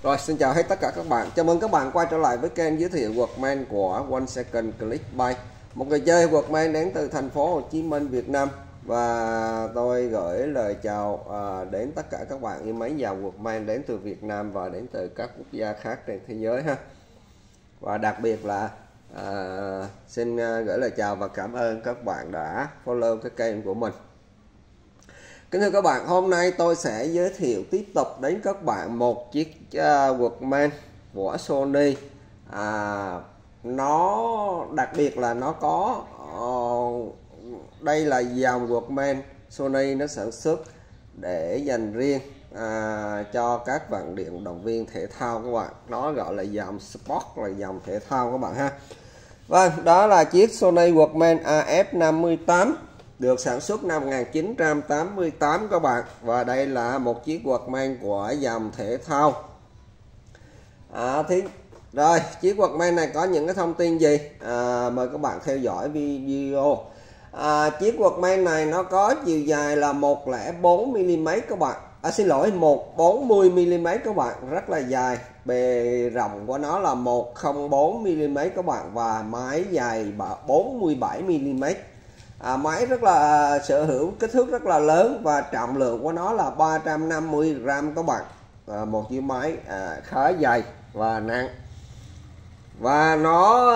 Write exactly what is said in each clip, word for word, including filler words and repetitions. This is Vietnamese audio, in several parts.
Rồi, xin chào hết tất cả các bạn. Chào mừng các bạn quay trở lại với kênh giới thiệu Workman của One Second Clickbay. Một người chơi Workman đến từ thành phố Hồ Chí Minh, Việt Nam. Và tôi gửi lời chào à, đến tất cả các bạn yêu mến dòng Workman đến từ Việt Nam và đến từ các quốc gia khác trên thế giới ha. Và đặc biệt là à, xin gửi lời chào và cảm ơn các bạn đã follow cái kênh của mình. Kính thưa các bạn, hôm nay tôi sẽ giới thiệu tiếp tục đến các bạn một chiếc uh, Workman của Sony. à, Nó đặc biệt là nó có uh, đây là dòng Workman Sony nó sản xuất để dành riêng à, cho các vận động viên thể thao các bạn. Nó gọi là dòng Sport, là dòng thể thao các bạn ha. Vâng, đó là chiếc Sony Workman A F năm mươi tám, được sản xuất năm một nghìn chín trăm tám mươi tám các bạn. Và đây là một chiếc Workman của dòng thể thao. à, thì, Rồi, chiếc Workman này có những cái thông tin gì? à, Mời các bạn theo dõi video. à, Chiếc Workman này nó có chiều dài là một không bốn mi-li-mét các bạn. À, xin lỗi, một trăm bốn mươi mi-li-mét các bạn, rất là dài. Bề rộng của nó là một không bốn mi-li-mét các bạn. Và máy dài bốn mươi bảy mi-li-mét. À, máy rất là sở hữu kích thước rất là lớn và trọng lượng của nó là ba trăm năm mươi gam các bạn. à, Một chiếc máy à, khá dày và nặng. Và nó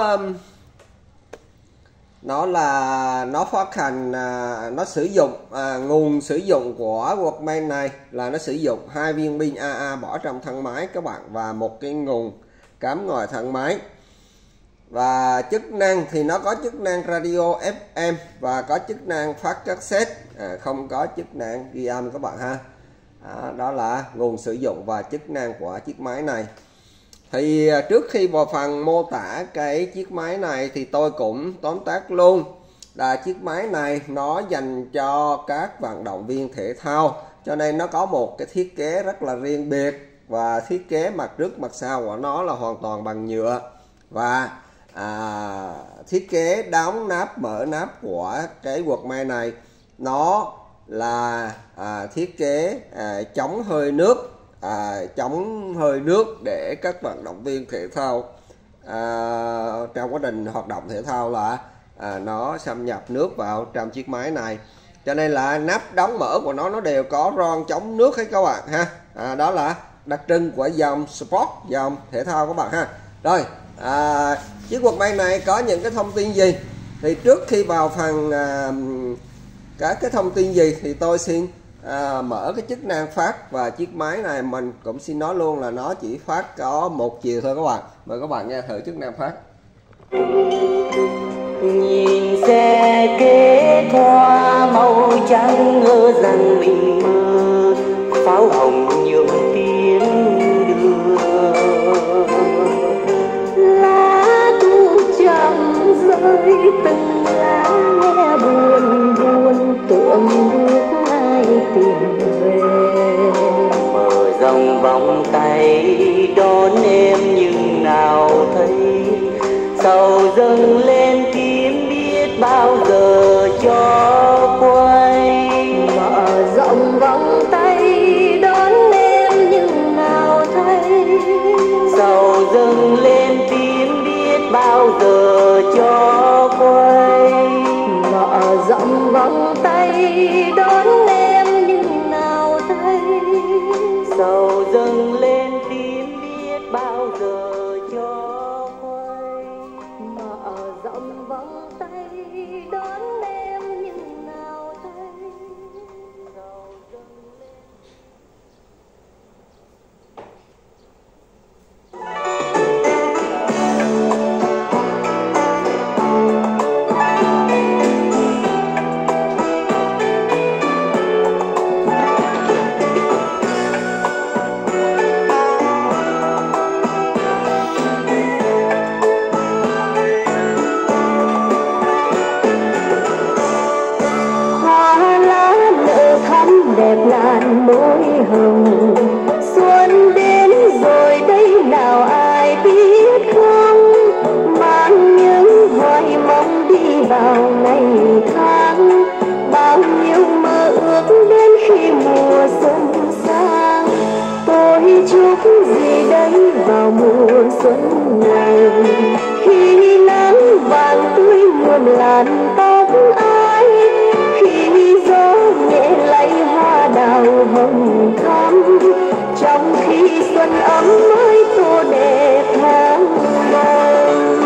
nó là nó phát hành à, nó sử dụng à, nguồn sử dụng của Workman này là nó sử dụng hai viên pin a a bỏ trong thân máy các bạn, và một cái nguồn cắm ngoài thân máy. Và chức năng thì nó có chức năng radio F M và có chức năng phát cassette, à, không có chức năng ghi âm các bạn ha. à, Đó là nguồn sử dụng và chức năng của chiếc máy này. Thì trước khi vào phần mô tả cái chiếc máy này thì tôi cũng tóm tắt luôn là chiếc máy này nó dành cho các vận động viên thể thao, cho nên nó có một cái thiết kế rất là riêng biệt. Và thiết kế mặt trước mặt sau của nó là hoàn toàn bằng nhựa. Và à, thiết kế đóng nắp mở nắp của cái Workman này nó là à, thiết kế à, chống hơi nước. À, chống hơi nước để các vận động viên thể thao à, trong quá trình hoạt động thể thao là à, nó xâm nhập nước vào trong chiếc máy này, cho nên là nắp đóng mở của nó nó đều có ron chống nước hết các bạn ha. à, Đó là đặc trưng của dòng Sport, dòng thể thao các bạn ha. Rồi, à, chiếc Workman này có những cái thông tin gì? Thì trước khi vào phần à, các cái thông tin gì thì tôi xin À, mở cái chức năng phát. Và chiếc máy này mình cũng xin nói luôn là nó chỉ phát có một chiều thôi các bạn. Mời các bạn nghe thử chức năng phát. Nhìn xe kế thoa màu trắng ngỡ rằng mình mơ, pháo hồng nhường tiếng đưa, lá thu trắng rơi từng lá nghe buồn buồn tưởng tìm về. Mở rộng vòng tay đón em nhưng nào thấy sầu dâng lên tím biết bao giờ cho quay. Mở rộng vòng tay đón em nhưng nào thấy sầu dâng lên tím biết bao giờ cho quay. Mở rộng vòng tay đón em sầu dâng lên tím biết bao giờ cho quay. Mở rộng vòng tay đón em nhưng nào thấy sầu dâng lên. chúc gì đây vào mùa xuân này, khi nắng vàng tươi muôn làn tóc ai, khi gió nhẹ lay hoa đào hồng thắm, trong khi xuân ấm mới tô đẹp tháng mong.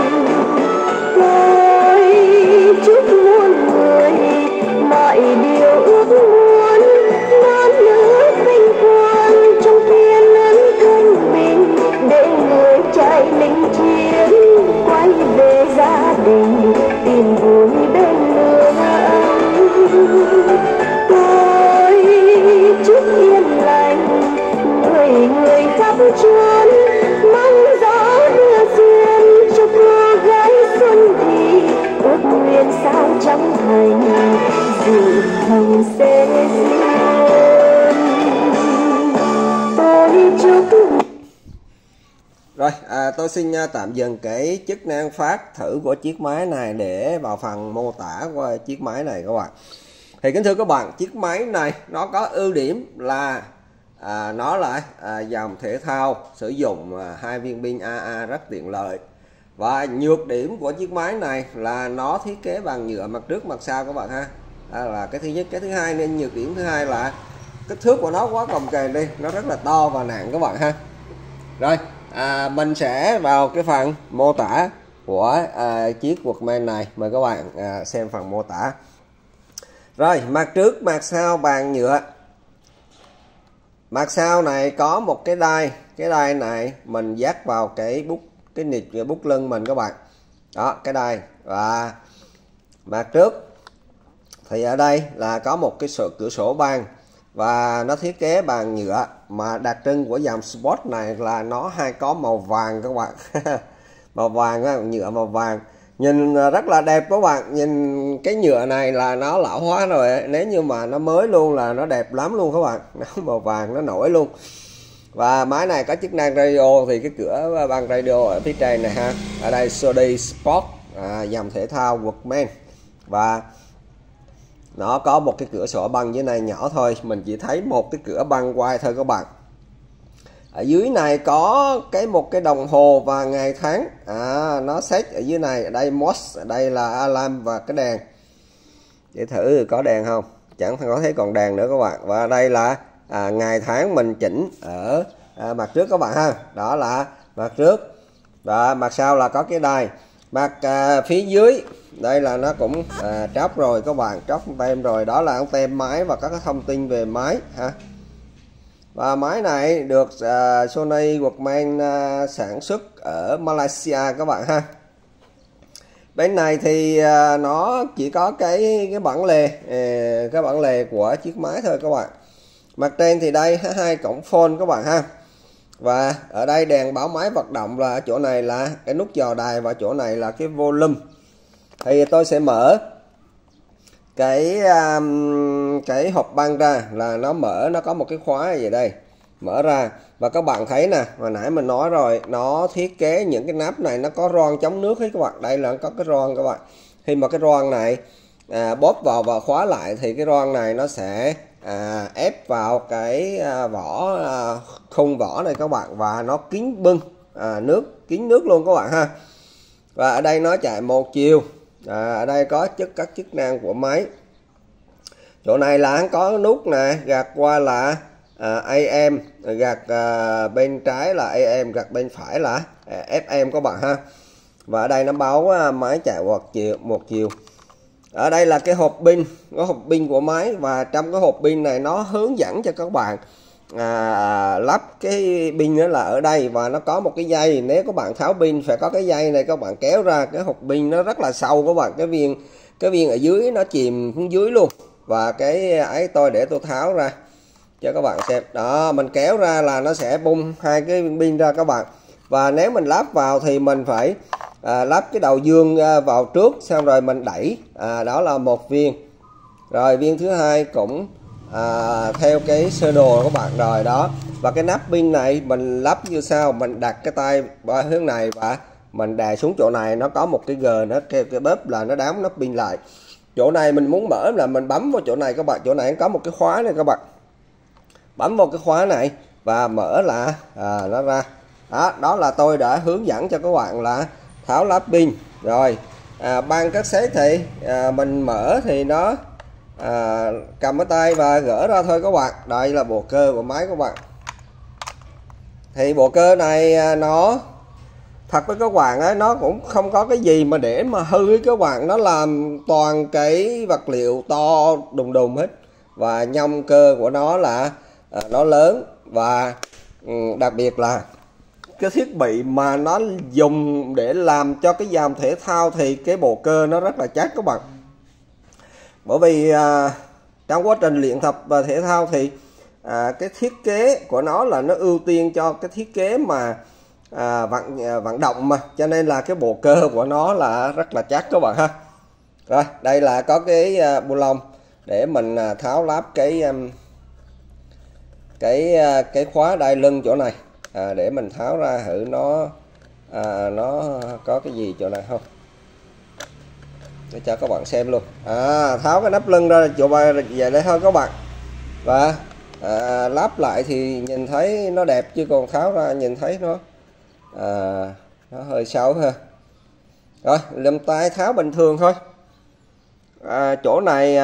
Tôi chúc muôn người mọi điều ước muốn, non nước vinh quang trong thiên ân thanh bình, để người trai lính chiến quay về gia đình tìm vui bên mưa ấm. Tôi chúc yên lành người người khắp chốn, mong gió đưa duyên cho cô gái xuân thì ước nguyện sao trong thành dù hồng sẽ duyên. Tôi chúc. Rồi, à, tôi xin tạm dừng cái chức năng phát thử của chiếc máy này để vào phần mô tả của chiếc máy này các bạn. Thì kính thưa các bạn, chiếc máy này nó có ưu điểm là à, nó là à, dòng thể thao sử dụng à, hai viên pin a a rất tiện lợi. Và nhược điểm của chiếc máy này là nó thiết kế bằng nhựa mặt trước mặt sau các bạn ha. À, là cái thứ nhất. Cái thứ hai, nên nhược điểm thứ hai là kích thước của nó quá cồng kềnh đi, nó rất là to và nặng các bạn ha. Rồi, à, mình sẽ vào cái phần mô tả của à, chiếc Walkman này, mời các bạn à, xem phần mô tả. Rồi, mặt trước mặt sau bằng nhựa. Mặt sau này có một cái đai, cái đai này mình dắt vào cái bút cái nịt bút lưng mình các bạn. Đó, cái đai. Và mặt trước thì ở đây là có một cái sổ, cửa sổ băng và nó thiết kế bằng nhựa, mà đặc trưng của dòng Sport này là nó hay có màu vàng các bạn. Màu vàng á, nhựa màu vàng nhìn rất là đẹp các bạn. Nhìn cái nhựa này là nó lão hóa rồi, nếu như mà nó mới luôn là nó đẹp lắm luôn các bạn. Nó màu vàng nó nổi luôn. Và máy này có chức năng radio, thì cái cửa băng radio ở phía trên này ha. Ở đây Sony Sport, à, dòng thể thao Walkman. Và nó có một cái cửa sổ băng dưới này nhỏ thôi, mình chỉ thấy một cái cửa băng quay thôi các bạn. Ở dưới này có cái một cái đồng hồ và ngày tháng, à, nó set ở dưới này. Ở đây mos, ở đây là alarm và cái đèn. Để thử có đèn không, chẳng có thấy còn đèn nữa các bạn. Và ở đây là à, ngày tháng mình chỉnh ở à, mặt trước các bạn ha. Đó là mặt trước. Và mặt sau là có cái đài. Mặt à, phía dưới đây là nó cũng à, tróc rồi các bạn, tróc tem rồi. Đó là tem máy và các cái thông tin về máy ha. Và máy này được uh, Sony Walkman uh, sản xuất ở Malaysia các bạn ha. Bên này thì uh, nó chỉ có cái cái bản lề, uh, cái bản lề của chiếc máy thôi các bạn. Mặt trên thì đây hai cổng phone các bạn ha. Và ở đây đèn báo máy hoạt động là ở chỗ này là cái nút dò đài, và chỗ này là cái volume. Thì tôi sẽ mở cái um, cái hộp băng ra, là nó mở, nó có một cái khóa gì đây, mở ra và các bạn thấy nè, hồi nãy mình nói rồi, nó thiết kế những cái nắp này nó có ron chống nước hết các bạn. Đây là có cái ron các bạn. Khi mà cái ron này à, bóp vào và khóa lại thì cái ron này nó sẽ à, ép vào cái à, vỏ à, khung vỏ này các bạn, và nó kín bưng à, nước kín nước luôn các bạn ha. Và ở đây nó chạy một chiều. À, ở đây có chức các chức năng của máy. Chỗ này là có nút nè, gạt qua là à, a em, gạt à, bên trái là a em, gạt bên phải là à, ép em các bạn ha. Và ở đây nó báo à, máy chạy một chiều một chiều. Ở đây là cái hộp pin, có hộp pin của máy, và trong cái hộp pin này nó hướng dẫn cho các bạn à, lắp cái pin đó là ở đây, và nó có một cái dây. Nếu các bạn tháo pin phải có cái dây này, các bạn kéo ra. Cái hộp pin nó rất là sâu các bạn, cái viên cái viên ở dưới nó chìm xuống dưới luôn. Và cái ấy tôi để tôi tháo ra cho các bạn xem. Đó, mình kéo ra là nó sẽ bung hai cái viên pin ra các bạn. Và nếu mình lắp vào thì mình phải à, lắp cái đầu dương à, vào trước, xong rồi mình đẩy, à, đó là một viên. Rồi viên thứ hai cũng à, theo cái sơ đồ các bạn. Rồi đó, và cái nắp pin này mình lắp như sau, mình đặt cái tay qua hướng này và mình đè xuống chỗ này, nó có một cái g, nó kêu cái bóp là nó đóng nắp pin lại. Chỗ này mình muốn mở là mình bấm vào chỗ này các bạn. Chỗ này có một cái khóa này các bạn, bấm vào cái khóa này và mở là à, nó ra. Đó, đó là tôi đã hướng dẫn cho các bạn là tháo lá pin rồi. À, ban cassette thì à, mình mở thì nó à, cầm ở tay và gỡ ra thôi các bạn. Đây là bộ cơ của máy các bạn. Thì bộ cơ này nó thật với các bạn ấy, nó cũng không có cái gì mà để mà hư với các bạn. Nó làm toàn cái vật liệu to đùng đùng hết, và nhông cơ của nó là à, nó lớn, và ừ, đặc biệt là cái thiết bị mà nó dùng để làm cho cái dàn thể thao thì cái bộ cơ nó rất là chắc các bạn. Bởi vì à, trong quá trình luyện tập và thể thao thì à, cái thiết kế của nó là nó ưu tiên cho cái thiết kế mà à, vận à, vận động mà, cho nên là cái bộ cơ của nó là rất là chắc các bạn ha. Rồi đây là có cái à, bu lông để mình à, tháo lắp cái um, cái à, cái khóa đai lưng chỗ này à, để mình tháo ra thử nó à, nó có cái gì chỗ này không, để cho các bạn xem luôn. À, tháo cái nắp lưng ra chỗ bài về đây thôi các bạn, và à, lắp lại thì nhìn thấy nó đẹp, chứ còn tháo ra nhìn thấy nó à, nó hơi xấu ha. Rồi làm tay tháo bình thường thôi. À, chỗ này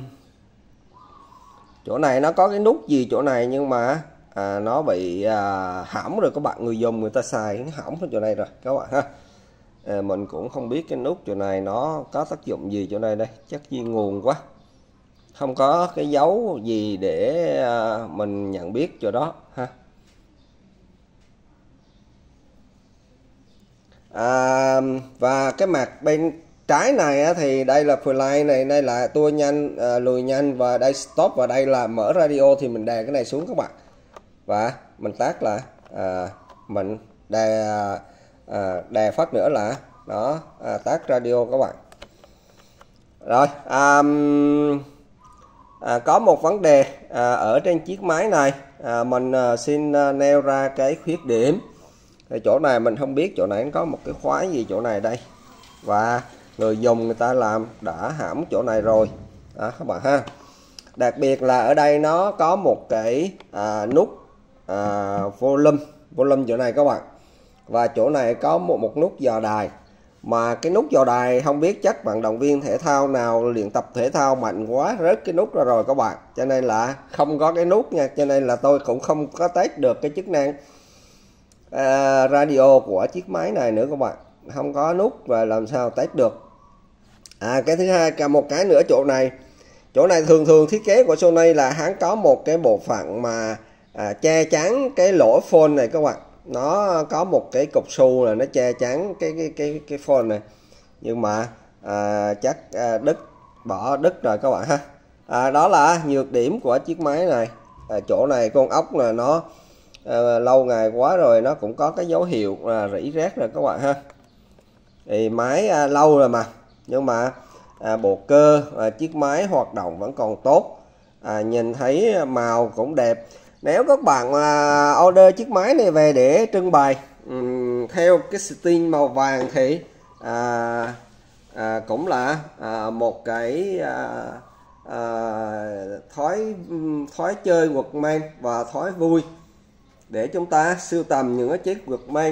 chỗ này nó có cái nút gì chỗ này, nhưng mà à, nó bị à, hỏng rồi các bạn. Người dùng người ta xài nó hỏng ở chỗ này rồi các bạn ha. À, mình cũng không biết cái nút chỗ này nó có tác dụng gì chỗ này đây, chắc di nguồn quá, không có cái dấu gì để à, mình nhận biết chỗ đó ha. À, và cái mặt bên trái này thì đây là fly này, đây là tua nhanh, à, lùi nhanh, và đây stop, và đây là mở radio. Thì mình đè cái này xuống các bạn, và mình tắt là à, mình đè à, đè phát nữa là đó à, tắt radio các bạn. Rồi à, à, có một vấn đề à, ở trên chiếc máy này à, mình à, xin à, nêu ra cái khuyết điểm. Thì chỗ này mình không biết chỗ này có một cái khóa gì chỗ này đây, và người dùng người ta làm đã hãm chỗ này rồi đó các bạn ha. Đặc biệt là ở đây nó có một cái à, nút à, volume volume chỗ này các bạn, và chỗ này có một một nút dò đài. Mà cái nút dò đài không biết chắc vận động viên thể thao nào luyện tập thể thao mạnh quá rớt cái nút ra rồi các bạn, cho nên là không có cái nút nha, cho nên là tôi cũng không có test được cái chức năng à, radio của chiếc máy này nữa các bạn, không có nút và làm sao test được. À, cái thứ hai, cả một cái nữa, chỗ này chỗ này thường thường thiết kế của Sony là hắn có một cái bộ phận mà à, che chắn cái lỗ phone này các bạn. Nó có một cái cục xu là nó che chắn cái cái cái cái phone này, nhưng mà à, chắc à, đứt bỏ đứt rồi các bạn ha. À, đó là nhược điểm của chiếc máy này. À, chỗ này con ốc là nó à, lâu ngày quá rồi nó cũng có cái dấu hiệu là rỉ rét rồi các bạn ha. Thì máy à, lâu rồi mà, nhưng mà à, bộ cơ à, chiếc máy hoạt động vẫn còn tốt, à, nhìn thấy màu cũng đẹp. Nếu các bạn à, order chiếc máy này về để trưng bày um, theo cái style màu vàng thì à, à, cũng là à, một cái à, à, thói thói chơi Walkman và thói vui để chúng ta sưu tầm những cái chiếc Walkman.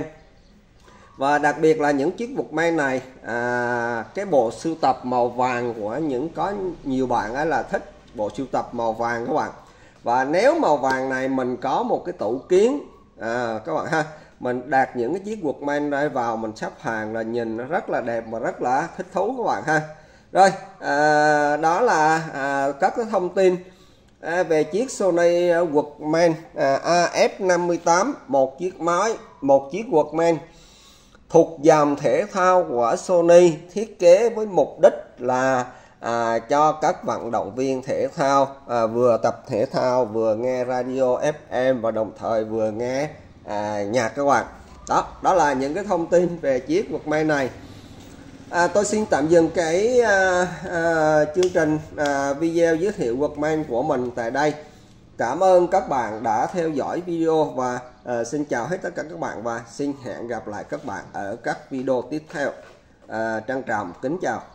Và đặc biệt là những chiếc Walkman này à, cái bộ sưu tập màu vàng của những có nhiều bạn ấy là thích bộ sưu tập màu vàng các bạn. Và nếu màu vàng này mình có một cái tủ kiến à, các bạn ha, mình đặt những cái chiếc Walkman đây vào, mình sắp hàng là nhìn nó rất là đẹp và rất là thích thú các bạn ha. Rồi à, đó là à, các cái thông tin à, về chiếc Sony Walkman à, A F năm mươi tám, một chiếc máy, một chiếc Walkman thuộc dòng thể thao của Sony, thiết kế với mục đích là à, cho các vận động viên thể thao à, vừa tập thể thao vừa nghe radio F M và đồng thời vừa nghe à, nhạc các bạn. Đó, đó là những cái thông tin về chiếc Walkman này. À, tôi xin tạm dừng cái à, à, chương trình à, video giới thiệu Walkman của mình tại đây. Cảm ơn các bạn đã theo dõi video, và à, xin chào hết tất cả các bạn, và xin hẹn gặp lại các bạn ở các video tiếp theo. À, trân trọng kính chào.